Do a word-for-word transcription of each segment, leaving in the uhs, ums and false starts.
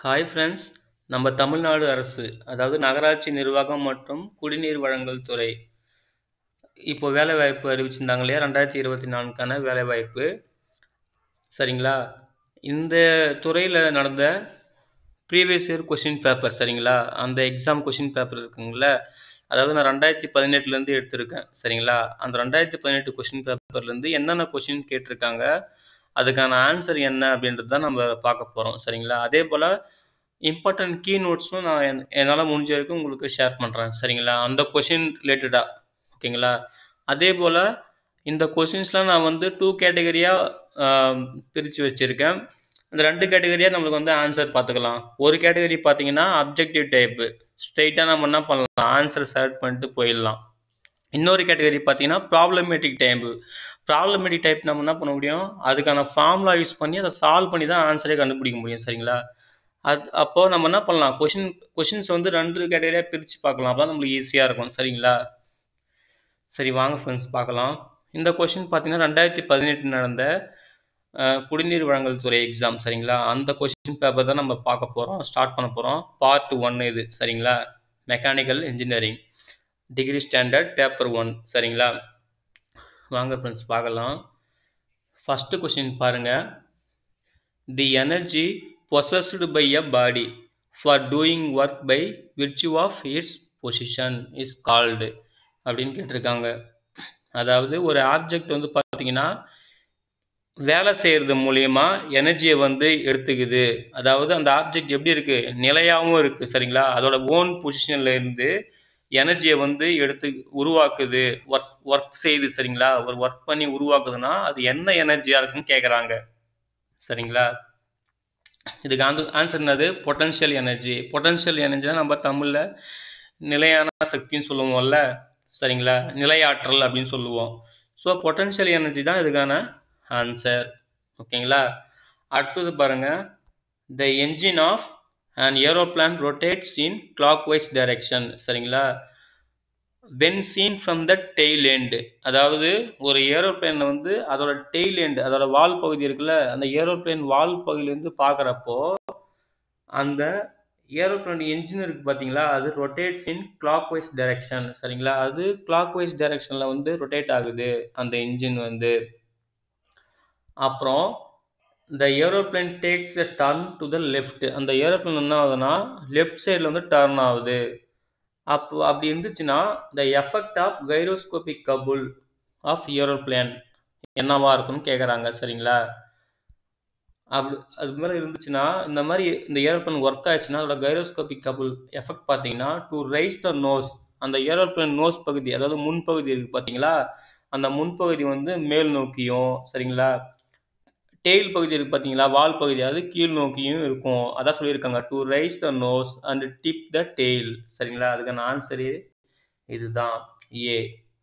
Hi friends, நம்ம தமிழ்நாடு அரசு அதாவது நகராட்சி நிர்வாகம் மற்றும் குடிநீர் வழங்கல் துறை இப்போ வேலைவாய்ப்பு அறிவிச்சிருந்தாங்க இல்லையா? ரெண்டாயிரத்தி இருபத்தி நான்குக்கான வேலைவாய்ப்பு. சரிங்களா? இந்த துறையில் நடந்த ப்ரீவியஸ் இயர் கொஷின் பேப்பர், சரிங்களா, அந்த எக்ஸாம் கொஷின் பேப்பர் இருக்குங்களா, அதாவது நான் ரெண்டாயிரத்தி பதினெட்டுலேருந்து எடுத்திருக்கேன். சரிங்களா? அந்த ரெண்டாயிரத்தி பதினெட்டு கொஷின் பேப்பர்லேருந்து என்னென்ன கொஷின் கேட்டிருக்காங்க, அதுக்கான ஆன்சர் என்ன அப்படின்றது தான் நம்ம பார்க்க போகிறோம். சரிங்களா? அதே போல் இம்பார்ட்டன்ட் கீ நோட்ஸும் நான் என் என்னால் முடிஞ்ச வரைக்கும் உங்களுக்கு ஷேர் பண்ணுறேன். சரிங்களா? அந்த கொஷின் ரிலேட்டடாக. ஓகேங்களா? அதே போல் இந்த கொஷின்ஸ்லாம் நான் வந்து டூ கேட்டகரியாக பிரித்து வச்சுருக்கேன். அந்த ரெண்டு கேட்டகரியாக நம்மளுக்கு வந்து ஆன்சர் பார்த்துக்கலாம். ஒரு கேட்டகரி பார்த்தீங்கன்னா அப்ஜெக்டிவ் டைப்பு, ஸ்ட்ரெயிட்டாக நம்ம என்ன பண்ணலாம், ஆன்சர் செலக்ட் பண்ணிட்டு போயிடலாம். இன்னொரு கேட்டகரி பார்த்தீங்கன்னா ப்ராப்ளமேட்டிக் டைப்பு. ப்ராப்ளமேட்டிக் டைப் நம்ம என்ன பண்ண முடியும், அதுக்கான ஃபார்முலா யூஸ் பண்ணி அதை சால்வ் பண்ணி தான் ஆன்சரே கண்டுபிடிக்க முடியும். சரிங்களா? அது அப்போது நம்ம என்ன பண்ணலாம், கொஷின் கொஷின்ஸ் வந்து ரெண்டு கேட்டகரியாக பிரித்து பார்க்கலாம். அப்போ தான் நம்மளுக்கு ஈஸியாக இருக்கும். சரிங்களா? சரி, வாங்க ஃப்ரெண்ட்ஸ் பார்க்கலாம். இந்த கொஷின் பார்த்தீங்கன்னா ரெண்டாயிரத்தி பதினெட்டு நடந்த குடிநீர் வழங்கல் துறை எக்ஸாம். சரிங்களா? அந்த கொஷின் பேப்பர் தான் நம்ம பார்க்க போகிறோம், ஸ்டார்ட் பண்ண போகிறோம். பார்ட் ஒன் இது. சரிங்களா? Mechanical engineering degree standard paper one. சரிங்களா? வாங்க ஃப்ரெண்ட்ஸ் பார்க்கலாம். ஃபஸ்ட்டு கொஷின் பாருங்கள். The energy possessed by a body for doing work by virtue of its position is called அப்படின்னு கேட்டிருக்காங்க. அதாவது ஒரு ஆப்ஜெக்ட் வந்து பார்த்தீங்கன்னா வேலை செய்கிறது மூலயமா எனர்ஜியை வந்து எடுத்துக்குது. அதாவது அந்த ஆப்ஜெக்ட் எப்படி இருக்குது, நிலையாகவும் இருக்குது. சரிங்களா? அதோட ஓன் பொசிஷனில் இருந்து எனர்ஜியை வந்து எடுத்து உருவாக்குது, ஒர்க் ஒர்க் செய்யுது. சரிங்களா? ஒரு ஒர்க் பண்ணி உருவாக்குதுன்னா அது என்ன எனர்ஜியாக இருக்குன்னு கேட்குறாங்க. சரிங்களா? இதுக்கு ஆன் ஆன்சர் என்னது, பொட்டன்ஷியல் எனர்ஜி. பொட்டன்ஷியல் எனர்ஜினா நம்ம தமிழில் நிலையான சக்தின்னு சொல்லுவோம்ல. சரிங்களா? நிலையாற்றல் அப்படின்னு சொல்லுவோம். ஸோ பொட்டன்ஷியல் எனர்ஜி தான் இதுக்கான ஆன்சர். ஓகேங்களா? அடுத்தது பாருங்கள். The engine of and aeroplane rotates in clockwise direction. சரிங்களா? When seen from the tail end. அதாவது ஒரு ஏரோப்ளேனில் வந்து அதோட டெய்ல் எண்டு, அதோட வால் பகுதி இருக்குல்ல, அந்த ஏரோப்ளேன் வால் பகுதியிலேருந்து பார்க்குறப்போ அந்த ஏரோப்ளேன் என்ஜின் இருக்குது பார்த்தீங்களா, அது rotates in clockwise direction. சரிங்களா? அது கிளாக் வைஸ் டைரக்ஷனில் வந்து ரொட்டேட் ஆகுது அந்த என்ஜின் வந்து. அப்புறம் the aeroplane takes a turn to the left. அந்த ஏரோப்ளேன் என்ன ஆகுதுன்னா லெஃப்ட் சைடில் வந்து டர்ன் ஆகுது. அப்போ அப்படி இருந்துச்சுன்னா the effect of gyroscopic couple of aeroplane என்னவா இருக்குன்னு கேட்குறாங்க. சரிங்களா? அப்படி அது மாதிரி இருந்துச்சுன்னா இந்த மாதிரி இந்த ஏரோப்ளேன் ஒர்க் ஆயிடுச்சுன்னா அதோட கைரோஸ்கோபிக் கபுல் எஃபெக்ட் பார்த்தீங்கன்னா டு ரைஸ் த நோஸ். அந்த ஏரோப்ளேன் நோஸ் பகுதி, அதாவது முன்பகுதி இருக்குது பார்த்தீங்களா, அந்த முன்பகுதி வந்து மேல் நோக்கியும், சரிங்களா, டெய்ல் பகுதி இருக்குது பார்த்தீங்களா, வால் பகுதி, அது கீழ் நோக்கியும் இருக்கும். அதான் சொல்லியிருக்காங்க, to raise the nose and dip the tail. சரிங்களா? அதுக்கான ஆன்சரு இதுதான், ஏ.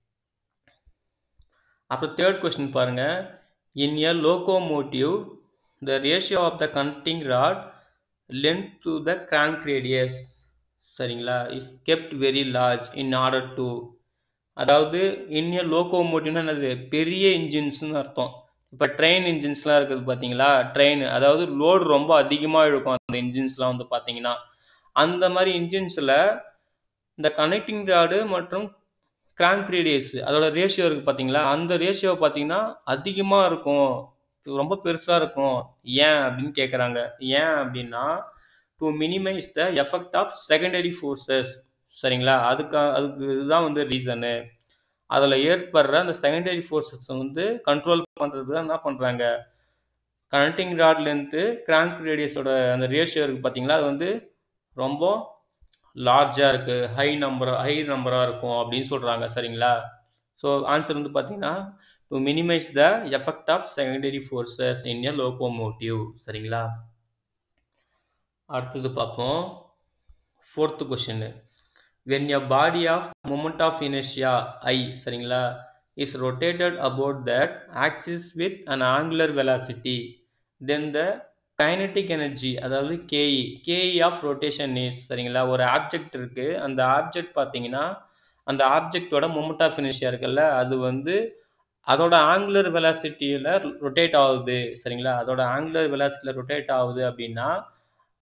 அப்புறம் தேர்ட் கொஸ்டின் பாருங்க. In a locomotive the ratio of the connecting rod length to the crank radius, சரிங்களா, is kept very large in order to. அதாவது in எ லோகோமோட்டிவ்னா என்னது, பெரிய இன்ஜின்ஸ்னு அர்த்தம். இப்போ ட்ரெயின் இன்ஜின்ஸ்லாம் இருக்குது பார்த்தீங்களா, ட்ரெயின், அதாவது லோடு ரொம்ப அதிகமாக இருக்கும் அந்த இன்ஜின்ஸ்லாம் வந்து பார்த்தீங்கன்னா, அந்த மாதிரி இன்ஜின்ஸில் இந்த கனெக்டிங் ராடு மற்றும் கிராங்க் ரேடியஸ் அதோட ரேஷியோ இருக்குது பார்த்தீங்களா, அந்த ரேஷியோ பார்த்தீங்கன்னா அதிகமாக இருக்கும், ரொம்ப பெருசாக இருக்கும். ஏன் அப்படின்னு கேட்குறாங்க. ஏன் அப்படின்னா to minimize the effect of secondary forces. சரிங்களா? அதுக்கு அதுக்கு இதுதான் வந்து ரீசனு. அதில் ஏற்படுற அந்த செகண்டரி ஃபோர்ஸஸ் வந்து கண்ட்ரோல் பண்ணுறது தான் என்ன பண்ணுறாங்க, கனெக்டிங் ராட் லென்த்து கிராங்க் ரேடியஸோட அந்த ரேஷியோ இருக்குது பார்த்தீங்களா, அது வந்து ரொம்ப லார்ஜாக இருக்குது, ஹை நம்பர் ஹை நம்பராக இருக்கும் அப்படின்னு சொல்கிறாங்க. சரிங்களா? ஸோ ஆன்சர் வந்து பார்த்தீங்கன்னா to minimize the effect of secondary forces in a locomotive. சரிங்களா? அடுத்தது பார்ப்போம். Fourth question. when a body of moment of inertia I, சரிங்களா, is rotated about that axis with an angular velocity, then the kinetic energy, அதாவது ke ke of rotation is, சரிங்களா, ஒரு object இருக்கு, அந்த object பார்த்தீங்கன்னா அந்த ஆப்ஜெக்டோட மொமெண்ட் ஆஃப் இனர்ஷியா இருக்குல்ல, அது வந்து அதோட ஆங்குலர் வெலாசிட்டியில் ரொட்டேட் ஆகுது. சரிங்களா? அதோட ஆங்குலர் வெலாசிட்டியில் ரொட்டேட் ஆகுது அப்படின்னா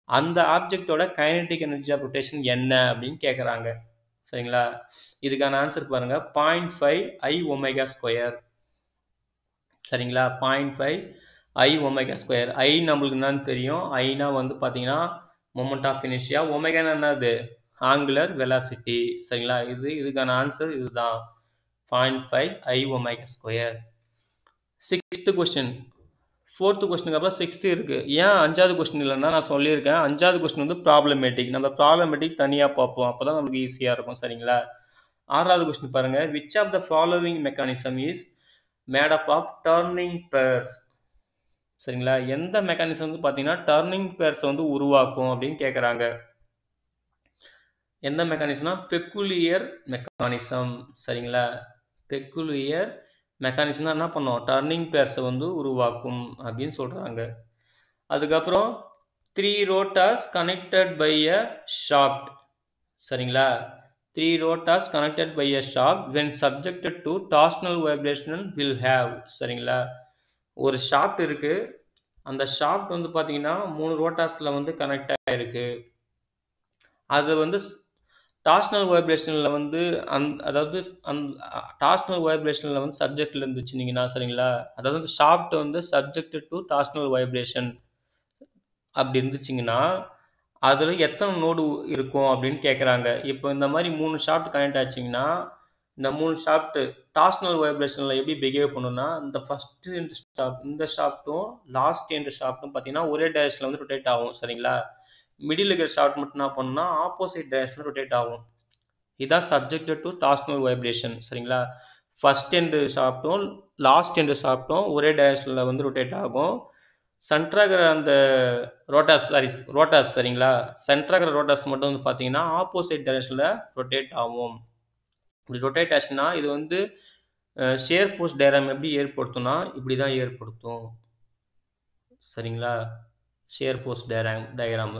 அந்த ஆப்ஜெக்டோட கைனடிக் எனர்ஜி ஆஃப் ரொட்டேஷன் என்ன அப்படின்னு கேட்குறாங்க. சரிங்களா? இதுக்கான ஆன்சர் பாருங்க, point five I omega square. சரிங்களா? Point five I omega square. I நம்மளுக்கு என்னன்னு தெரியும். ஐனா வந்து பார்த்தீங்கன்னா மொமெண்ட் ஆஃப் இனர்ஷியா. ஒமேகானா என்னது? Angular velocity. சரிங்களா? இது இதுக்கான ஆன்சர் இதுதான், point five I omega square. Sixth question. Fourth கொஸ்டினுக்கு அப்புறம் சிக்ஸ்த்து இருக்கு. ஏன் அஞ்சாவது கொஸ்டின் இல்லைன்னா நான் சொல்லியிருக்கேன், அஞ்சாவது கொஸ்டின் வந்து ப்ராப்ளமேட்டிக். நம்ம ப்ராப்ளமேட்டிக் தனியாக பார்ப்போம், அப்போ தான் நமக்கு ஈஸியாக இருக்கும். சரிங்களா? ஆறாவது கொஸ்டின் பாருங்க, which of the following mechanism is made up of turning pairs. சரிங்களா? எந்த மெக்கானிசம் வந்து பார்த்தீங்கன்னா டர்னிங் பேர்ஸ் வந்து உருவாக்கும் அப்படின்னு கேட்குறாங்க. எந்த மெக்கானிசம்னா பெக்குலியர் மெக்கானிசம். சரிங்களா? பெக்குலியர் மெக்கானிசம் தான் என்ன பண்ணும், டர்னிங் பேர்ஸை வந்து உருவாக்கும் அப்படின்னு சொல்கிறாங்க. அதுக்கப்புறம் three rotors connected by a shaft. சரிங்களா? Three rotors connected by a shaft when subjected to torsional vibration will have. சரிங்களா? ஒரு ஷாஃப்ட் இருக்கு, அந்த ஷாஃப்ட் வந்து பார்த்தீங்கன்னா மூணு ரோட்டாஸில் வந்து கனெக்ட் ஆகிருக்கு. அது வந்து டார்ஷனல் வைப்ரேஷனில் வந்து அந் அதாவது அந் டார்ஷனல் வைப்ரேஷனில் வந்து சப்ஜெக்டில் இருந்துச்சுனீங்கன்னா, சரிங்களா? அதாவது வந்து ஷாஃப்ட் வந்து சப்ஜெக்டட் டு டார்ஷனல் வைப்ரேஷன் அப்படி இருந்துச்சிங்கன்னா அதில் எத்தனை நோடு இருக்கும் அப்படின்னு கேட்குறாங்க. இப்போ இந்த மாதிரி மூணு ஷாஃப்ட் கனெக்ட் ஆச்சுங்கன்னா இந்த மூணு ஷாஃப்ட் டார்ஷனல் வைப்ரேஷனில் எப்படி பிஹேவ் பண்ணுன்னா, இந்த ஃபஸ்ட்டு எண்ட் ஷாஃப்ட் இந்த ஷாஃப்ட்டும் லாஸ்ட் எண்ட் ஷாஃப்ட்டும் பார்த்தீங்கன்னா ஒரே டைரக்ஷனில் வந்து ரொட்டேட் ஆகும். சரிங்களா? மிடில் இருக்கிற ஷாஃப்ட் மட்டும் என்ன பண்ணுன்னா ஆப்போசிட் டைரக்ஷனில் ரொட்டேட் ஆகும். இதான் சப்ஜெக்டட் டு டார்ஷனல் வைப்ரேஷன். சரிங்களா? ஃபஸ்ட் எண்டு ஷாஃப்ட்டும் லாஸ்ட் எண்டு ஷாஃப்ட்டும் ஒரே டைரக்ஷனில் வந்து ரொட்டேட் ஆகும். சென்ட்ராகிற அந்த ரோட்டாஸ் சாரி ரோட்டாஸ் சரிங்களா? சென்ட்ராகிற ரோட்டாஸ் மட்டும் வந்து பார்த்தீங்கன்னா ஆப்போசிட் டைரக்ஷனில் ரொட்டேட் ஆகும். இப்படி ரொட்டேட் ஆச்சுன்னா இது வந்து ஷேர் ஃபோர்ஸ் டயக்ராம் எப்படி ஏற்படுத்தும்னா இப்படி தான் ஏற்படுத்தும். சரிங்களா? Shear force diagram diagram.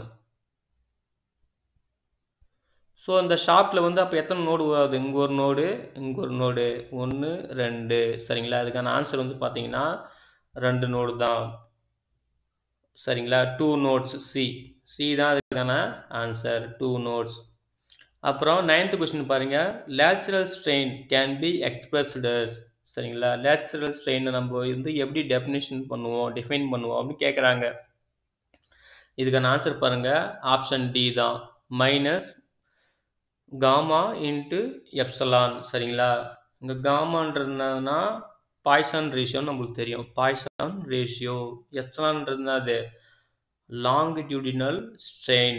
So அந்த ஷாஃப்ட்டில் வந்து அப்போ எத்தனை நோடு வருது? இங்கே ஒரு நோடு, இங்கே ஒரு நோடு, ஒன்று ரெண்டு. சரிங்களா? அதுக்கான ஆன்சர் வந்து பார்த்தீங்கன்னா ரெண்டு நோடு தான். சரிங்களா? Two notes. சி சி தான் அதுக்கான ஆன்சர், டூ நோட்ஸ். அப்புறம் நைன்த் கொஸ்டின் பாருங்க, lateral strain can be expressed as. சரிங்களா? லேச்சுரல் ஸ்ட்ரெயினை நம்ம வந்து எப்படி டெஃபினிஷன் பண்ணுவோம், டிஃபைன் பண்ணுவோம் அப்படின்னு கேட்குறாங்க. இதுக்கான ஆன்சர் பாருங்க, ஆப்ஷன் டி தான், மைனஸ் காமா இன்ட்டு எப்சலான். சரிங்களா? இங்கே காமான்றதுனா பாய்சான் ரேஷியோன்னு நம்மளுக்கு தெரியும், பாய்சான் ரேஷியோ. எப்சலான்றது அது லாங்கிடியூடினல் ஸ்ட்ரெயின்,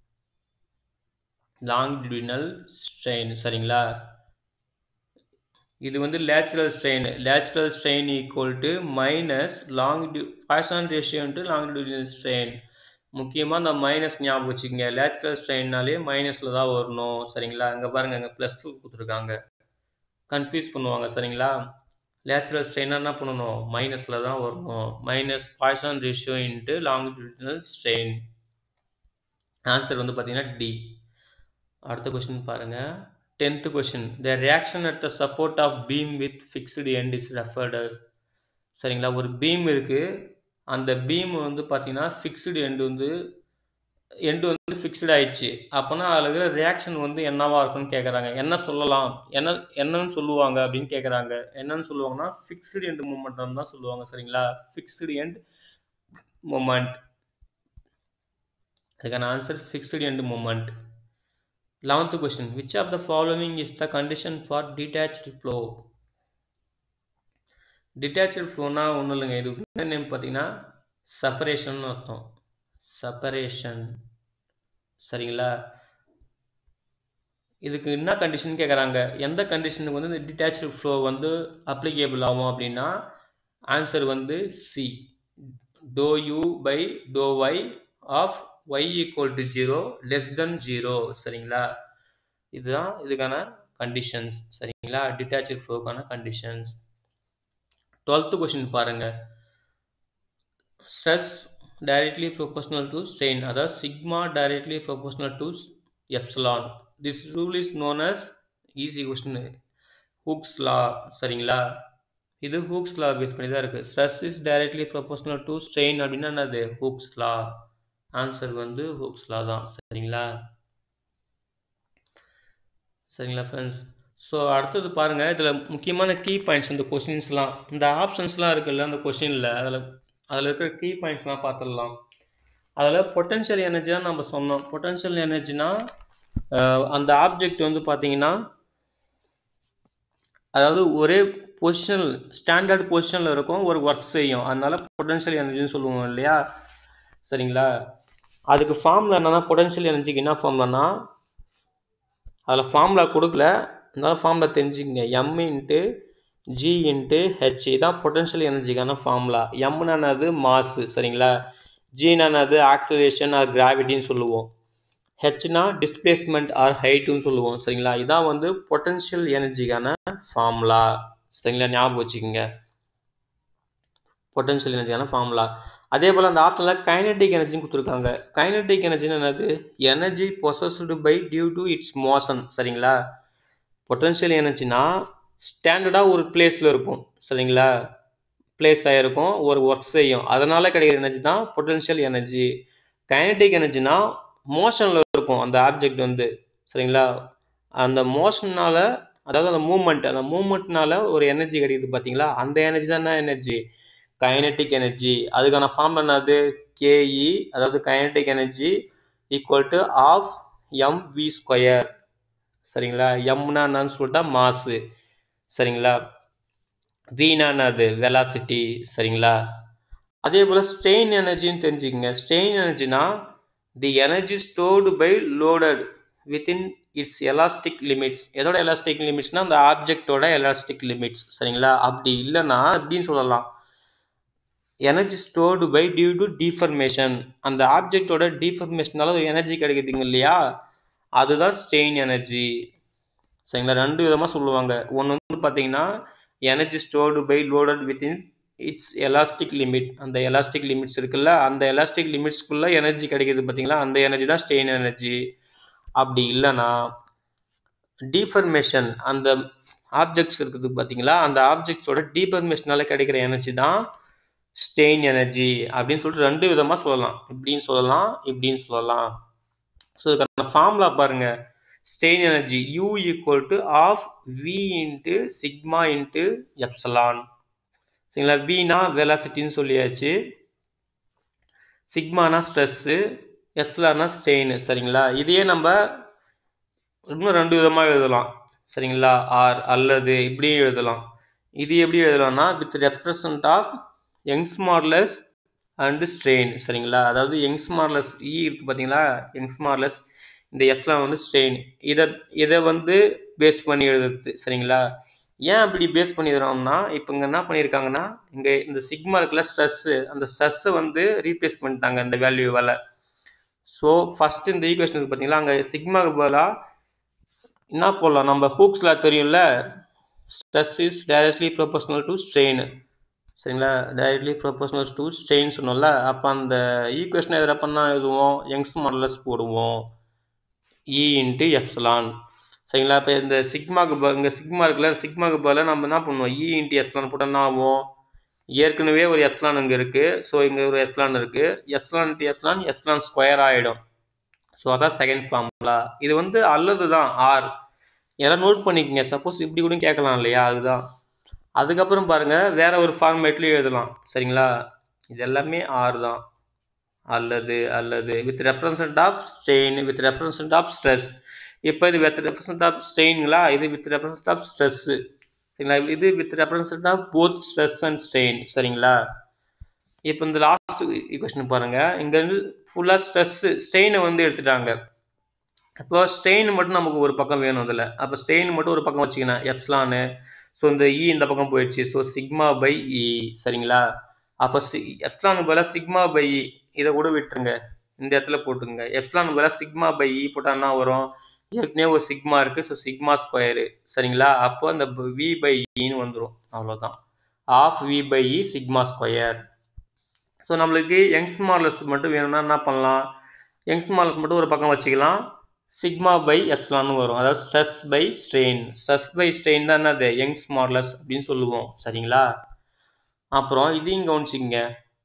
லாங்கிடியூடினல் ஸ்ட்ரெயின். சரிங்களா? இது வந்து lateral strain. Lateral strain equal to minus longitude Poisson ratio into longitudinal strain. முக்கியமாக இந்த மைனஸ் ஞாபகம் வச்சுக்கோங்க, லேச்சுரல் ஸ்ட்ரெயின்னாலே மைனஸில் தான் வரணும். சரிங்களா? இங்கே பாருங்கள், இங்கே ப்ளஸ் டூ கொடுத்துருக்காங்க, கன்ஃபியூஸ் பண்ணுவாங்க. சரிங்களா? லேச்சுரல் ஸ்ட்ரெயினாக என்ன பண்ணணும், மைனஸில் தான் வரணும். Minus Poisson ratio into longitudinal strain. Answer வந்து பார்த்தீங்கன்னா டி. அடுத்த கொஸ்டின் பாருங்கள், tenth question, the reaction at the support of beam with fixed end is referred as. சரிங்களா? ஒரு பீம் இருக்குது, அந்த பீம் வந்து பார்த்தீங்கன்னா ஃபிக்ஸ்டு எண்டு வந்து எண்டு வந்து ஃபிக்ஸ்டு ஆயிடுச்சு. அப்போனா அதில் இருக்கிற ரியாக்ஷன் வந்து என்னவா இருக்குன்னு கேட்குறாங்க. என்ன சொல்லலாம், என்ன என்னன்னு சொல்லுவாங்க அப்படின்னு கேட்குறாங்க. என்னன்னு சொல்லுவாங்கன்னா ஃபிக்ஸ்டு எண்டு மூமெண்டம் தான் சொல்லுவாங்க. சரிங்களா? Fixed end moment. அதுக்கான answer fixed end moment. Eleventh question, which of the following is the condition for detached flow. Detached ஃப்ளோனா ஒன்றும் இல்லைங்க, இது என்ன நேம் பார்த்தீங்கன்னா செப்பரேஷன் அர்த்தம், செப்பரேஷன். சரிங்களா? இதுக்கு என்ன கண்டிஷன் கேட்குறாங்க, எந்த கண்டிஷனுக்கு வந்து இந்த டிட்டாச்டு ஃப்ளோ வந்து அப்ளிகேபிள் ஆகும் அப்படின்னா ஆன்சர் வந்து C, do U by to Y of Y equal to zero less than zero. சரிங்களா? இதுதான் இதுக்கான கண்டிஷன்ஸ். சரிங்களா? டிட்டாச்டு ஃப்ளோக்கான கண்டிஷன்ஸ். டுவெல்த்து கொஸ்டின் பாருங்க, stress directly proportional to strain, அதாவது sigma directly proportional to epsilon. This rule is known as, easy question, Hooke's law. சரிங்களா? இது Hooke's law base பண்ணி தான் இருக்குது. Stress is directly proportional to strain அப்படின்னா என்னது, Hooke's law. Answer வந்து hooks லா தான். சரிங்களா சரிங்களா ஃப்ரெண்ட்ஸ். ஸோ அடுத்தது பாருங்கள், இதில் முக்கியமான கீ பாயிண்ட்ஸ் இந்த கொஷின்ஸ்லாம், இந்த ஆப்ஷன்ஸ்லாம் இருக்குல்ல அந்த கொஷினில், அதில் அதில் இருக்கிற கீ பாயிண்ட்ஸ்லாம் பார்த்துடலாம். அதில் பொட்டன்ஷியல் எனர்ஜினா நம்ம சொன்னோம். பொட்டன்ஷியல் எனர்ஜினா அந்த ஆப்ஜெக்ட் வந்து பார்த்தீங்கன்னா, அதாவது ஒரே பொசிஷன் ஸ்டாண்டர்ட் பொசிஷனில் இருக்கும், ஒரு ஒர்க் செய்யும், அதனால பொட்டன்ஷியல் எனர்ஜின்னு சொல்லுவோம் இல்லையா. சரிங்களா, அதுக்கு ஃபார்முலா என்னன்னா, பொட்டன்ஷியல் எனர்ஜிக்கு என்ன ஃபார்முலானா, அதில் ஃபார்முலா கொடுக்கல, அதனால ஃபார்முலா தெரிஞ்சுக்கங்க. M into G into H தான் பொட்டன்ஷியல் எனர்ஜிக்கான ஃபார்முலா. எம்னானது மாசு, சரிங்களா. ஜினானது ஆக்சலேஷன் ஆர் கிராவிட்டின்னு சொல்லுவோம். ஹெச்னா டிஸ்பிளேஸ்மெண்ட் ஆர் ஹைட்டுன்னு சொல்லுவோம். சரிங்களா, இதான் வந்து பொட்டன்ஷியல் எனர்ஜிக்கான ஃபார்முலா. சரிங்களா, ஞாபகம் வச்சுக்கோங்க, பொட்டன்ஷியல் எனர்ஜிக்கான ஃபார்முலா. அதே போல் அந்த ஆப்ஷனில் கைனடிக் எனர்ஜின்னு கொடுத்துருக்காங்க. கைனடிக் எனர்ஜின்னு என்னது, energy possessed by due to its motion. சரிங்களா, பொட்டன்ஷியல் எனர்ஜினா ஸ்டாண்டர்டாக ஒரு பிளேஸில் இருக்கும். சரிங்களா, பிளேஸ் ஆகிருக்கும், ஒரு ஒர்க் செய்யும், அதனால் கிடைக்கிற எனர்ஜி தான் பொட்டன்ஷியல் எனர்ஜி. கைனடிக் எனர்ஜினா மோஷனில் இருக்கும் அந்த ஆப்ஜெக்ட் வந்து. சரிங்களா, அந்த மோஷனால், அதாவது அந்த மூமெண்ட், அந்த மூமெண்ட்னால ஒரு எனர்ஜி கிடைக்குது பார்த்தீங்களா, அந்த எனர்ஜி தான் என்ன எனர்ஜி, கைனடிக் எனர்ஜி. அதுக்கான ஃபார்ம் என்னது, கேஇ, அதாவது kinetic energy equal to half M V square. சரிங்களா, எம்னா என்னன்னு சொல்லிட்டா மாசு. சரிங்களா, வீனா என்னது வெலாசிட்டி. சரிங்களா, அதே போல் ஸ்ட்ரெயின் எனர்ஜின்னு தெரிஞ்சுக்கங்க. ஸ்ட்ரெயின் எனர்ஜினா the energy stored by loaded within its elastic limits. எதோட எலாஸ்டிக் லிமிட்ஸ்னா அந்த ஆப்ஜெக்டோட எலாஸ்டிக் லிமிட்ஸ். சரிங்களா, அப்படி இல்லைன்னா எப்படின்னு சொல்லலாம், energy stored by due to deformation. அந்த ஆப்ஜெக்டோட டீஃபர்மேஷனால ஒரு எனர்ஜி கிடைக்குதுங்க இல்லையா, அதுதான் ஸ்ட்ரெயின் எனர்ஜி. சரிங்களா, ரெண்டு விதமாக சொல்லுவாங்க. ஒன்று வந்து பார்த்தீங்கன்னா energy stored by loaded within its elastic limit. அந்த எலாஸ்டிக் லிமிட்ஸ் இருக்குல்ல, அந்த எலாஸ்டிக் லிமிட்ஸ்குள்ளே எனர்ஜி கிடைக்கிது பார்த்தீங்களா, அந்த எனர்ஜி தான் ஸ்ட்ரெயின் எனர்ஜி. அப்படி இல்லைன்னா டீஃபர்மேஷன், அந்த ஆப்ஜெக்ட்ஸ் இருக்குது பார்த்தீங்களா, அந்த ஆப்ஜெக்ட்ஸோட டீஃபர்மேஷனால கிடைக்கிற எனர்ஜி தான் ஸ்ட்ரெயின் எனர்ஜி அப்படின்னு சொல்லிட்டு ரெண்டு விதமாக சொல்லலாம். இப்படின்னு சொல்லலாம், இப்படின்னு சொல்லலாம். ஸோ இதுக்கான ஃபார்முலா பாருங்க, strain energy U equal to half V into sigma into epsilon. சரிங்களா, வினா வெலாசிட்டின்னு சொல்லியாச்சு, சிக்மானா ஸ்ட்ரெஸ்ஸு, எப்சலானா ஸ்ட்ரெயின். சரிங்களா, இதையே நம்ம இன்னும் ரெண்டு விதமாக எழுதலாம். சரிங்களா, ஆர் அல்லது இப்படியும் எழுதலாம். இது எப்படி எழுதலாம்னா with represent of Young's modulus and strain. சரிங்களா, அதாவது யங்ஸ் மாடுலஸ் இ இருக்கு பார்த்தீங்களா, யங்ஸ் மாடுலஸ், இந்த எஃப்லாம் வந்து ஸ்ட்ரெயின், இதை இதை வந்து பேஸ் பண்ணி எழுதுறது. சரிங்களா, ஏன் அப்படி பேஸ் பண்ணி எழுதுறோம்னா, இப்போ இங்கே என்ன பண்ணியிருக்காங்கன்னா, இங்கே இந்த சிக்மா இருக்குல்ல ஸ்ட்ரெஸ்ஸு, அந்த ஸ்ட்ரெஸ்ஸை வந்து ரீப்ளேஸ் பண்ணிட்டாங்க இந்த வேல்யூவால். ஸோ ஃபஸ்ட்டு இந்த ஈக்குவேஷன் இருக்குது பார்த்தீங்களா, அங்கே சிக்மாவுக்கு பதிலாக என்ன போடலாம், நம்ம ஹூக்ஸ் லா தெரியும்ல, stress is directly proportional to strain. சரிங்களா, டைரக்ட்லி ப்ரொபோஷனல் டு ஸ்ட்ரெயின் சொன்னோம்ல, அப்போ அந்த ஈக்குவேஷனை எதில் பண்ணால் எழுதுவோம், யங்ஸ் மாடுலஸ் போடுவோம், இ இன்ட்டு எப்சலான். சரிங்களா, இப்போ இந்த சிக்மாவுக்கு இங்கே சிக்மா இருக்குல்ல, சிக்மாவுக்கு பதிலாக நம்ம என்ன பண்ணுவோம், இ இன்ட்டு எப்சலான் போட்டால் என்ன ஆகும், ஏற்கனவே ஒரு எப்சலான் இங்கே இருக்குது, ஸோ இங்கே ஒரு எப்சலான் இருக்குது, epsilon into epsilon, epsilon square ஆகிடும். ஸோ அதான் செகண்ட் ஃபார்முலா. இது வந்து அல்லது தான் ஆர், எல்லாம் நோட் பண்ணிக்கோங்க, சப்போஸ் இப்படி கூட கேட்கலாம் இல்லையா, அதுதான். அதுக்கப்புறம் பாருங்கள், வேற ஒரு ஃபார்மேட்லேயும் எழுதலாம். சரிங்களா, இது எல்லாமே ஆர் தான், அல்லது அல்லது with represent of strain, with represent of stress. இப்போ இது வித் ரெப்ரசன்ட் ஆஃப் ஸ்ட்ரெயின்களா, இது வித் ரெப்ரசன்ட் ஆஃப் ஸ்ட்ரெஸ்ஸு. சரிங்களா, இது with represent of both stress and strain. சரிங்களா, இப்போ இந்த லாஸ்ட் ஈக்குவேஷன் பாருங்கள், இங்கேருந்து ஃபுல்லாக ஸ்ட்ரெஸ்ஸு ஸ்ட்ரெயினை வந்து எடுத்துட்டாங்க. அப்போ ஸ்ட்ரெயின் மட்டும் நமக்கு ஒரு பக்கம் வேணும் இதில், அப்போ ஸ்ட்ரெயின் மட்டும் ஒரு பக்கம் வச்சுக்கணும், எப்சலானு. ஸோ இந்த இ இந்த பக்கம் போயிடுச்சு, ஸோ சிக்மா பை இ. சரிங்களா, அப்போ சி எப்சலானுக்கு பதிலாக சிக்மா பை இ, இதை கூட விட்டுருங்க, இந்த இடத்துல போட்டுங்க. எப்சலானுக்கு பதிலாக சிக்மா பை இ போட்டால் என்ன வரும், ஏற்கனவே ஒரு சிக்மா இருக்குது, ஸோ சிக்மா ஸ்கொயரு. சரிங்களா, அப்போ அந்த வி பை இன்னு வந்துடும், அவ்வளோதான், half V by E sigma square. So நம்மளுக்கு யங்ஸ் மாடுலஸ் மட்டும் வேணும்னா என்ன பண்ணலாம், யங்ஸ் மாடுலஸ் மட்டும் ஒரு பக்கம் வச்சுக்கலாம், சிக்மா பை எப்சலான் வரும், அதாவது stress by strain. Stress by strain தான் என்னது, யங்ஸ் மாடுலஸ் அப்படின்னு சொல்லுவோம். சரிங்களா, அப்புறம் இதையும் கவனிச்சிங்க,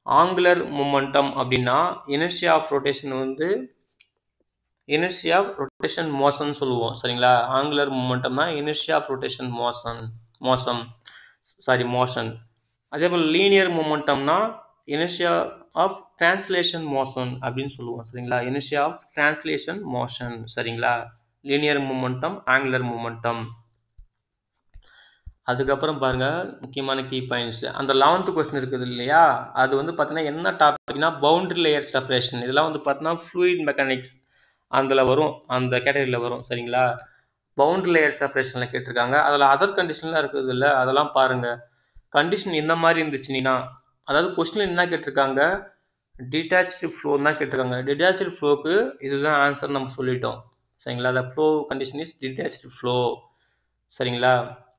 ஆங்குலர் மொமெண்டம் அப்படின்னா இனர்ஷியா ஆஃப் ரொட்டேஷன் வந்து இனர்ஷியா ஆஃப் ரொட்டேஷன் மோஷன் சொல்லுவோம் சரிங்களா. ஆங்குலர் மொமெண்டம்னா inertia of rotation motion motion sorry motion. அதே போல் லீனியர் மொமெண்டம்னா இனர்ஷியா ஆஃப் டிரான்ஸ்லேஷன் மோஷன் அப்படின்னு சொல்லுவோம் சரிங்களா. இனர்ஷியா ஆஃப் டிரான்ஸ்லேஷன் மோஷன் சரிங்களா. Linear momentum, angular momentum. அதுக்கப்புறம் பாருங்க முக்கியமான கீ பாயிண்ட்ஸ். அந்த லெவன்த் கொஸ்டின் இருக்குது இல்லையா, அது வந்து பார்த்தீங்கன்னா என்ன டாபிக்னா பவுண்டரி லேயர் செப்பரேஷன். இதெல்லாம் வந்து பார்த்தீங்கன்னா ஃப்ளூயிட் மெக்கானிக்ஸ் அதில் வரும், அந்த கேட்டகரியில் வரும் சரிங்களா. பவுண்டரி லேயர் செப்பரேஷனில் கேட்டிருக்காங்க. அதில் அதர் கண்டிஷன்லாம் இருக்குது இல்லை, அதெல்லாம் பாருங்கள். கண்டிஷன் இந்த மாதிரி இருந்துச்சுன்னா, அதாவது கொஸ்டின் என்ன கேட்டிருக்காங்க, டிட்டாச்சு ஃப்ளோன்னு தான் கேட்டிருக்காங்க. டிட்டாச்சு ஃப்ளோக்கு இதுதான் ஆன்சர் நம்ம சொல்லிட்டோம் சரிங்களா. The flow condition is detach flow சரிங்களா.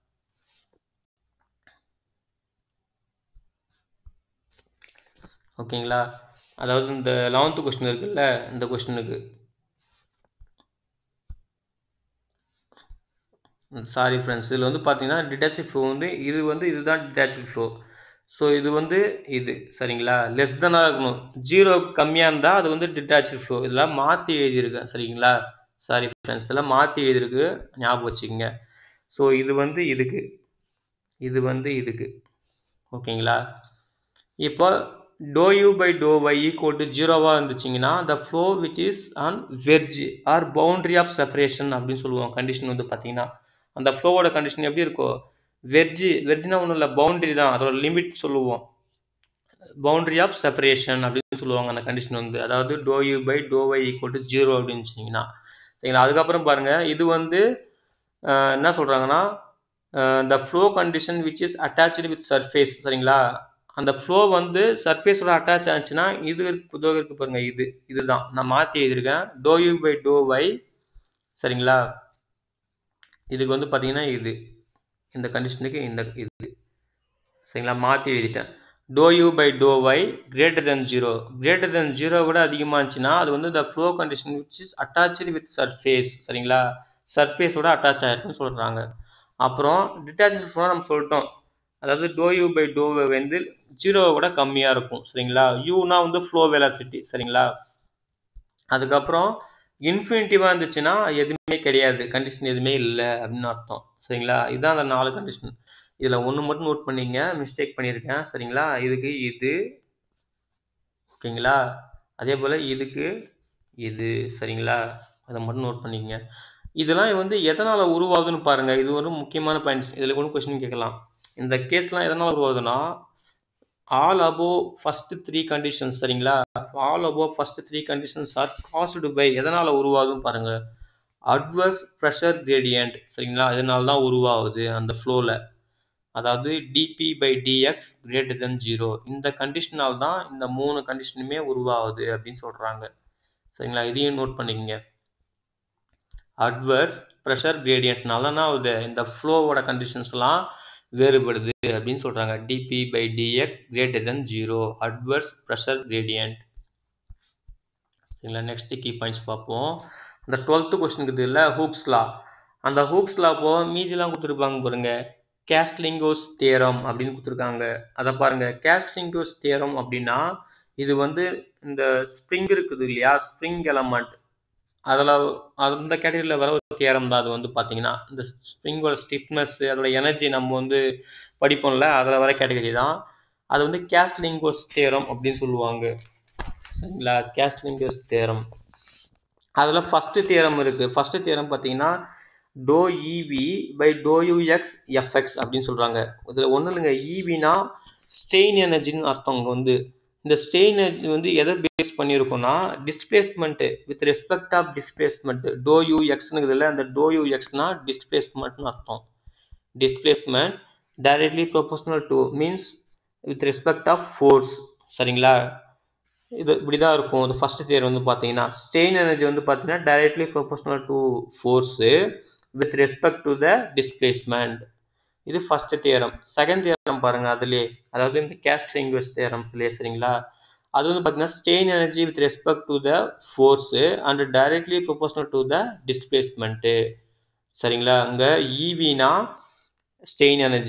ஓகேங்களா. அதாவது இந்த லெவன்த்து கொஸ்டின் இருக்குல்ல, இந்த கொஸ்டினுக்கு சாரி ஃப்ரெண்ட்ஸ், இதில் வந்து பார்த்தீங்கன்னா டிட்டாச்சிவ் ஃப்ளோ வந்து இது வந்து இதுதான் டிட்டாச்சிவ் ஃப்ளோ. ஸோ இது வந்து இது சரிங்களா, லெஸ் தானாக இருக்கணும், ஜீரோவுக்கு கம்மியாக இருந்தால் அது வந்து டிட்டாச்சிவ் ஃப்ளோ. இதெல்லாம் மாற்றி எழுதியிருக்கேன் சரிங்களா. சாரி ஃப்ரெண்ட்ஸ், இதெல்லாம் மாற்றி எழுதியிருக்கு, ஞாபகம் வச்சுக்கோங்க. ஸோ இது வந்து இதுக்கு, இது வந்து இதுக்கு ஓகேங்களா. இப்போ doe U by to Y equal to ஜீரோவாக இருந்துச்சிங்கன்னா the flow which is on verge or boundary of separation அப்படின்னு சொல்லுவோம். கண்டிஷன் வந்து பார்த்தீங்கன்னா அந்த ஃப்ளோவோட கண்டிஷன் எப்படி இருக்கும், வெர்ஜி வெர்ஜினா ஒன்றும் இல்லை, பவுண்டரி தான், அதோட லிமிட் சொல்லுவோம், பவுண்டரி ஆஃப் செப்பரேஷன் அப்படின்னு சொல்லுவாங்க அந்த கண்டிஷன் வந்து. அதாவது doe U by to Y equal to zero அப்படின்னு சொன்னீங்கன்னா சரிங்களா. அதுக்கப்புறம் பாருங்கள், இது வந்து என்ன சொல்கிறாங்கன்னா the flow condition which is attach with surface சரிங்களா. அந்த ஃப்ளோ வந்து சர்ஃபேஸோட அட்டாச் ஆச்சுன்னா இது இதோ இருக்கு பாருங்க, இது இதுதான் நான் மாற்றி எழுதியிருக்கேன், doe U by to Y சரிங்களா. இதுக்கு வந்து பார்த்தீங்கன்னா இது இந்த கண்டிஷனுக்கு இந்த இது சரிங்களா, மாற்றி எழுதிட்டேன். Doe U by to Y greater than zero, greater than zero விட அதிகமாக இருந்துச்சுன்னா அது வந்து the flow condition which is attach with surface சரிங்களா, சர்ஃபேஸோட அட்டாச் ஆகிருக்குன்னு சொல்கிறாங்க. அப்புறம் டிட்டாச்சட் ஃப்ளோ நம்ம சொல்லிட்டோம், அதாவது டோ யூ பை டோ வந்து ஜீரோவை விட கம்மியாக இருக்கும் சரிங்களா. யூனா வந்து ஃப்ளோ வெலாசிட்டி சரிங்களா. அதுக்கப்புறம் இன்ஃபினிட்டிவாக இருந்துச்சுன்னா எதுவுமே கிடையாது, கண்டிஷன் எதுவுமே இல்லை அப்படின்னு அர்த்தம் சரிங்களா. இதுதான் அந்த நாலு கண்டிஷன். இதில் ஒன்று மட்டும் நோட் பண்ணிங்க, மிஸ்டேக் பண்ணியிருக்கேன் சரிங்களா. இதுக்கு இது ஓகேங்களா, அதே போல் இதுக்கு இது சரிங்களா, அதை மட்டும் நோட் பண்ணிக்கங்க. இதெல்லாம் வந்து எதனால் உருவாகுதுன்னு பாருங்கள், இது ஒரு முக்கியமான பாயிண்ட்ஸ். இதில் கூட கொஸ்டின் கேட்கலாம், இந்த கேஸ்லாம் எதனால் உருவாகுதுன்னா all above first three conditions சரிங்களா. All above first three conditions are caused by, எதனால் உருவாகுதுன்னு பாருங்கள், அட்வர்ஸ் ப்ரெஷர் கிரேடியன்ட் சரிங்களா. இதனால தான் உருவாகுது அந்த ஃப்ளோவில், அதாவது DP by DX greater than zero. இந்த கண்டிஷனால் தான் இந்த மூணு கண்டிஷனுமே உருவாகுது அப்படின்னு சொல்கிறாங்க சரிங்களா. இதையும் நோட் பண்ணிக்கங்க, அட்வர்ஸ் ப்ரெஷர் கிரேடியன்ட்னால தான் ஆகுது இந்த ஃப்ளோவோட கண்டிஷன்ஸ்லாம் வேறுபடுது அப்படின்னு சொல்கிறாங்க. DP by DX greater than zero, adverse pressure gradient சரிங்களா. நெக்ஸ்ட் கீ பாயிண்ட்ஸ் பார்ப்போம். அந்த டுவெல்த்து கொஸ்டினுக்கு இல்லை ஹூக்ஸ் லா, அந்த ஹூக்ஸ் லா போ மீதிலாம் கொடுத்துருப்பாங்க பாருங்க, கேஸ்ட்லிங்கோஸ் தியரம் அப்படின்னு கொடுத்துருக்காங்க. அதை பாருங்க, கேஸ்ட்லிங்கோஸ் தியரம் அப்படின்னா இது வந்து இந்த ஸ்ப்ரிங் இருக்குது இல்லையா, ஸ்ப்ரிங் எலமெண்ட், அதில் அந்த கேட்டகரியில் வர ஒரு தியரம் தான் அது வந்து பார்த்தீங்கன்னா. இந்த ஸ்ப்ரிங்கோட ஸ்டிஃப்னஸ் அதோட எனர்ஜி நம்ம வந்து படிப்போம்ல, அதில் வர கேட்டகரி தான் அது வந்து கேஸ்ட்லிங்கோஸ் தியரம் அப்படின்னு சொல்லுவாங்க சரிங்களா. கேஸ்ட்லிங்கோஸ் தியரம் அதில் ஃபஸ்ட்டு தியரம் இருக்குது. ஃபஸ்ட்டு தியரம் பார்த்தீங்கன்னா doe EV by doe UX FX அப்படின்னு சொல்கிறாங்க. இதில் ஒன்றும் இல்லைங்க, ஈவினா ஸ்ட்ரெயின் எனர்ஜின்னு அர்த்தம். இங்கே வந்து இந்த ஸ்ட்ரெயின் எனர்ஜி வந்து எதை பேஸ் பண்ணியிருக்கோம்னா displacement with respect of displacement, doe U எக்ஸ்னுக்குதுல அந்த டோ யூ எக்ஸ்னா டிஸ்பிளேஸ்மெண்ட்னு அர்த்தம். Displacement directly proportional to means with respect of force சரிங்களா. இது இப்படி தான் இருக்கும். இது ஃபஸ்ட்டு தியரம் வந்து பார்த்தீங்கன்னா ஸ்ட்ரெயின் எனர்ஜி வந்து பார்த்தீங்கன்னா directly proportional to force with respect to the displacement. இது ஃபஸ்ட்டு தியரம். செகண்ட் தியரம் பாருங்கள் அதுலேயே, அதாவது இந்த கேஸ்ட்லிங்கோஸ் தியரம்ஸ்லேயே சரிங்களா. அது வந்து பார்த்தீங்கன்னா strain energy with respect to the force and directly proportional to the displacement சரிங்களா. அங்கே ஈவினா ஸ்ட்ரெயின் எனர்ஜி,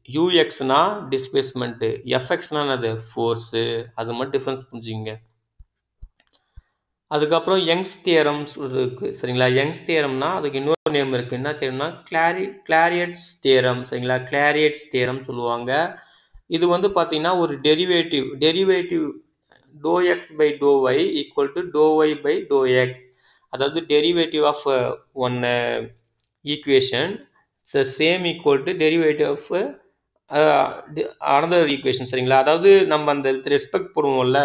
யூஎக்ஸ்னா டிஸ்பிளேஸ்மெண்ட்டு, எஃப்எக்ஸ்னா என்னது ஃபோர்ஸு. அது மட்டும் டிஃப்ரென்ஸ் புரிஞ்சுங்க. அதுக்கப்புறம் யங்ஸ் தியரம் இருக்குது சரிங்களா. யங்ஸ் தியரம்னா அதுக்கு இன்னொரு நேம் இருக்குது. என்ன தியரம்னா கிளாரி கிளாரியட்ஸ் தியரம் சரிங்களா. கிளாரியட்ஸ் தியரம் சொல்லுவாங்க. இது வந்து பார்த்தீங்கன்னா ஒரு derivative derivative doe X by to Y equal to doe Y by doe X. அதாவது derivative of one equation same equal to derivative of another equation சரிங்களா. அதாவது நம்ம அந்த ரெஸ்பெக்ட் போடுவோம்ல,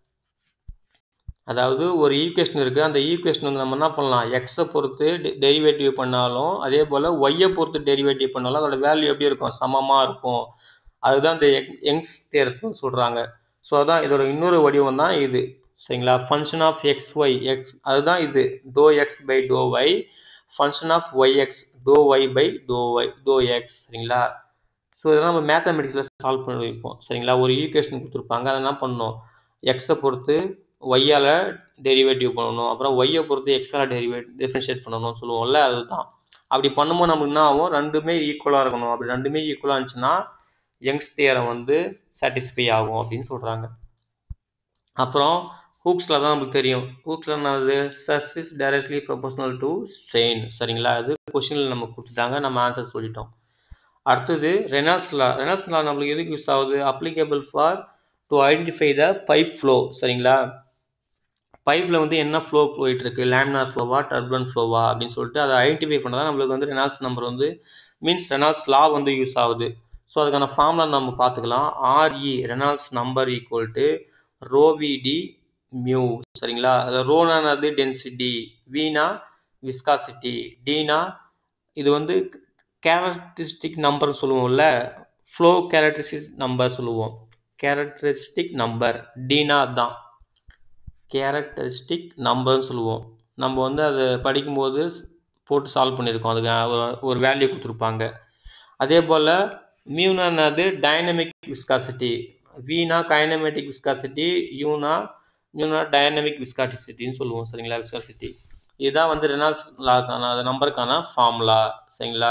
அதாவது ஒரு ஈக்குவேஷன் இருக்குது. அந்த ஈக்குவேஷன் வந்து நம்ம என்ன பண்ணலாம், எக்ஸை பொறுத்து டெரிவேட்டிவ் பண்ணாலும் அதே போல் ஒய்யை பொறுத்து டெரிவேட்டிவ் பண்ணாலும் அதோட வேல்யூ எப்படி இருக்கும், சமமாக இருக்கும். அதுதான் இந்த யங்ஸ் தியரம்னு சொல்கிறாங்க. ஸோ அதான் இதோட இன்னொரு வடிவம் தான் இது சரிங்களா. Function of X Y X அதுதான் இது doe X by to Y, function of Y X doe Y by to Y doe X சரிங்களா. ஸோ இதெல்லாம் நம்ம மேத்தமெட்டிக்ஸில் சால்வ் பண்ணி வைப்போம் சரிங்களா. ஒரு ஈக்குவேஷன் கொடுத்துருப்பாங்க, அதை என்ன பண்ணணும், எக்ஸை பொறுத்து ஒய்யால் டெரிவேட்டிவ் பண்ணணும், அப்புறம் ஒய்யை பொறுத்து எக்ஸால் டெரிவேட் டிஃப்ரென்ஷியேட் பண்ணணும்னு சொல்லுவோம்ல, அதுதான். அப்படி பண்ணும்போது நமக்கு என்ன ஆகும், ரெண்டுமே ஈக்குவலாக இருக்கணும். அப்படி ரெண்டுமே ஈக்குவலாக இருந்துச்சுன்னா யங்ஸ் தியரம் வந்து சாட்டிஸ்ஃபை ஆகும் அப்படின்னு சொல்கிறாங்க. அப்புறம் ஹூக்ஸில் தான் நமக்கு தெரியும். ஹூக்ஸில் என்னது, stress is directly proportional to strain சரிங்களா. அது கொஷினில் நம்ம கொடுத்துட்டாங்க, நம்ம ஆன்சர் சொல்லிட்டோம். அடுத்தது ரெனால்ட்ஸ் லா. ரெனால்ட்ஸ் லா நம்மளுக்கு எதுக்கு யூஸ் ஆகுது, applicable for to identify the pipe flow சரிங்களா. பைப்பில் வந்து என்ன ஃப்ளோ போயிட்டு இருக்கு, லேமினார் ஃப்ளோவா டர்புலன்ட் ஃப்ளோவா அப்படின்னு சொல்லிட்டு அதை ஐடென்டிஃபை பண்ணதான் நம்மளுக்கு வந்து ரெனால்ட்ஸ் நம்பர் வந்து மீன்ஸ் ரெனால்ட்ஸ் லா வந்து யூஸ் ஆகுது. ஸோ அதுக்கான ஃபார்முலா நம்ம பார்த்துக்கலாம். RE Reynolds number equal to rho V D mu சரிங்களா. அது ரோனானது டென்சிட்டி, வீனா விஸ்காசிட்டி, டீனா இது வந்து கேரக்டரிஸ்டிக் நம்பர் சொல்லுவோம்ல, ஃப்ளோ கேரக்டரிஸ்டிக் நம்பர் சொல்லுவோம். கேரக்டரிஸ்டிக் நம்பர் டீனா தான் கேரக்டரிஸ்டிக் நம்பர்னு சொல்லுவோம். நம்ம வந்து அதை படிக்கும்போது போட்டு சால்வ் பண்ணியிருக்கோம், அதுக்கு ஒரு வேல்யூ கொடுத்துருப்பாங்க. அதே போல் மியூனானது டைனமிக் விஸ்காசிட்டி, வீனா கைனமேட்டிக் விஸ்காசிட்டி, யூனா மியூனா டைனமிக் விஸ்காசிட்டின்னு சொல்லுவோம் சரிங்களா. விஸ்காசிட்டி இதுதான் வந்து ரெனால்ட்ஸ் லாக்கான அது நம்பருக்கான ஃபார்முலா சரிங்களா.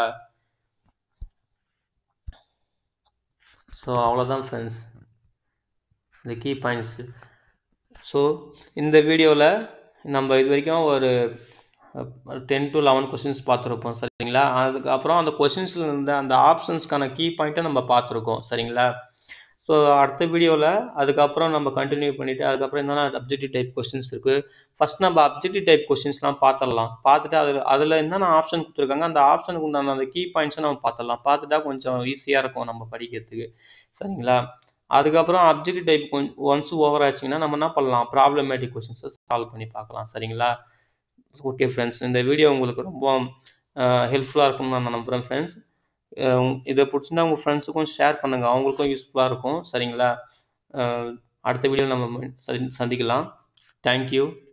ஸோ அவ்வளோதான் ஃப்ரெண்ட்ஸ் இந்த கீ பாயிண்ட்ஸு. ஸோ இந்த வீடியோவில் நம்ம இது வரைக்கும் ஒரு டென் டு லெவன் கொஸ்டின்ஸ் பார்த்துருப்போம் சரிங்களா. அதுக்கப்புறம் அந்த கொஸ்டின்ஸில் இருந்த அந்த ஆப்ஷன்ஸ்க்கான கீ பாயிண்ட்டை நம்ம பார்த்துருக்கோம் சரிங்களா. ஸோ அடுத்த வீடியோவில் அதுக்கப்புறம் நம்ம கண்டினியூ பண்ணிவிட்டு அதுக்கப்புறம் என்னென்ன அப்ஜெக்டிவ் டைப் கொஸ்டின்ஸ் இருக்குது, ஃபஸ்ட் நம்ம அப்ஜெக்டிவ் டைப் கொஸ்டின்ஸ்லாம் பார்த்துடலாம். பார்த்துட்டு அதில் அதில் என்னென்ன ஆப்ஷன் கொடுத்துருக்காங்க அந்த ஆப்ஷனுக்கு உண்டான அந்த கீ பாயிண்ட்ஸை நம்ம பார்த்துடலாம். பார்த்துட்டா கொஞ்சம் ஈஸியாக இருக்கும் நம்ம படிக்கிறதுக்கு சரிங்களா. அதுக்கப்புறம் அப்ஜெக்டிவ் டைப் கொஞ்சம் ஒன்ஸ் ஓவர் ஆச்சுங்கன்னா நம்ம என்ன பண்ணலாம், ப்ராப்ளமேட்டிக் கொஸ்டின்ஸை சால்வ் பண்ணி பார்க்கலாம் சரிங்களா. ஓகே ஃப்ரெண்ட்ஸ், இந்த வீடியோ உங்களுக்கு ரொம்ப ஹெல்ப்ஃபுல்லாக இருக்கும்னு நான் நம்புகிறேன் ஃப்ரெண்ட்ஸ். இதை பிடிச்சிருந்தா உங்கள் ஃப்ரெண்ட்ஸுக்கும் ஷேர் பண்ணுங்கள், அவங்களுக்கும் யூஸ்ஃபுல்லாக இருக்கும் சரிங்களா. அடுத்த வீடியோ நம்ம சந்திக்கலாம். தேங்க்யூ.